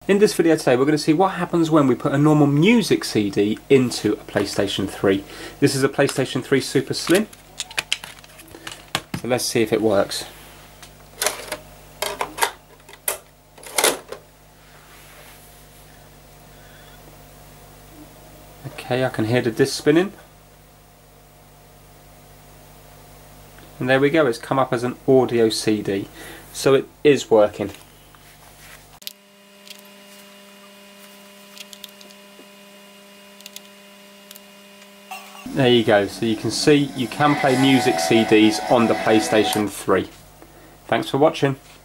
In this video today we're going to see what happens when we put a normal music CD into a PlayStation 3. This is a PlayStation 3 Super Slim. So let's see if it works. Okay, I can hear the disc spinning. And there we go, it's come up as an audio CD. So it is working. There you go, so you can see you can play music CDs on the PlayStation 3. Thanks for watching.